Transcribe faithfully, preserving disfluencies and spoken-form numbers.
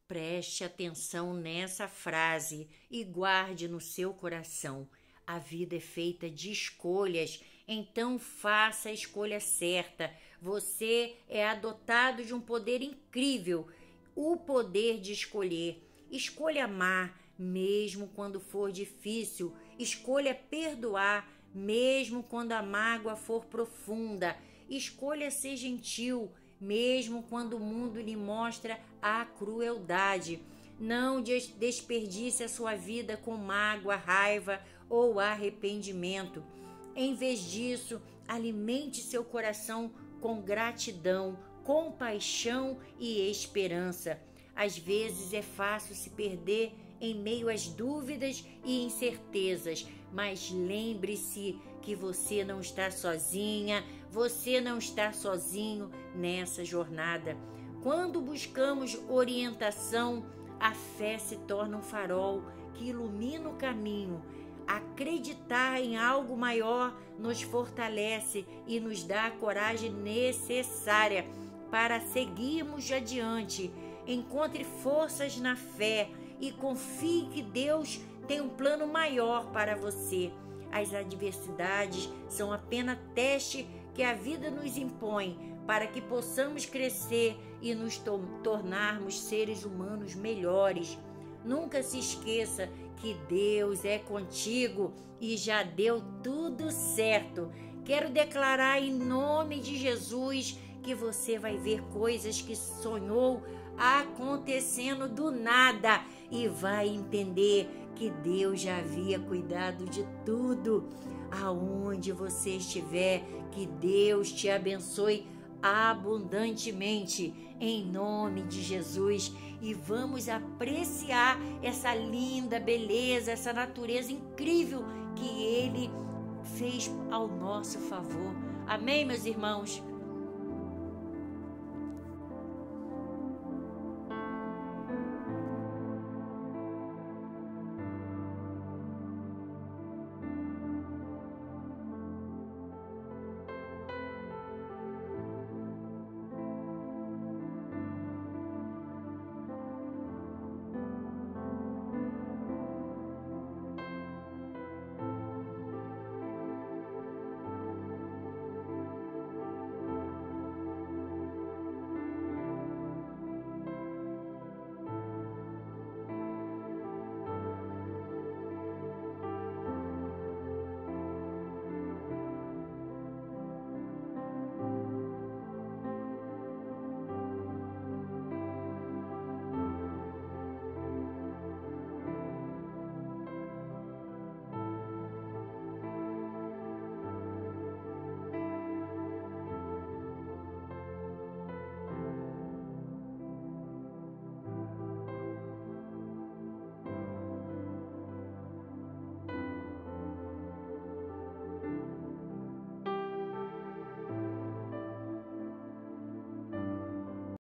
Preste atenção nessa frase e guarde no seu coração. A vida é feita de escolhas, então faça a escolha certa. Você é adotado de um poder incrível, o poder de escolher. Escolha amar, mesmo quando for difícil. Escolha perdoar, mesmo quando a mágoa for profunda. Escolha ser gentil, mesmo quando o mundo lhe mostra a crueldade. Não desperdice a sua vida com mágoa, raiva ou arrependimento. Em vez disso, alimente seu coração com gratidão, compaixão e esperança. Às vezes é fácil se perder em meio às dúvidas e incertezas, mas lembre-se que você não está sozinha, você não está sozinho nessa jornada. Quando buscamos orientação, a fé se torna um farol que ilumina o caminho. Acreditar em algo maior nos fortalece e nos dá a coragem necessária para seguirmos adiante. Encontre forças na fé e confie que Deus tem um plano maior para você. As adversidades são apenas teste que a vida nos impõe para que possamos crescer e nos to- tornarmos seres humanos melhores. Nunca se esqueça que Deus é contigo e já deu tudo certo. Quero declarar em nome de Jesus que você vai ver coisas que sonhou acontecendo do nada e vai entender que Deus já havia cuidado de tudo. Aonde você estiver, que Deus te abençoe abundantemente, em nome de Jesus. E vamos apreciar essa linda beleza, essa natureza incrível que Ele fez ao nosso favor. Amém, meus irmãos?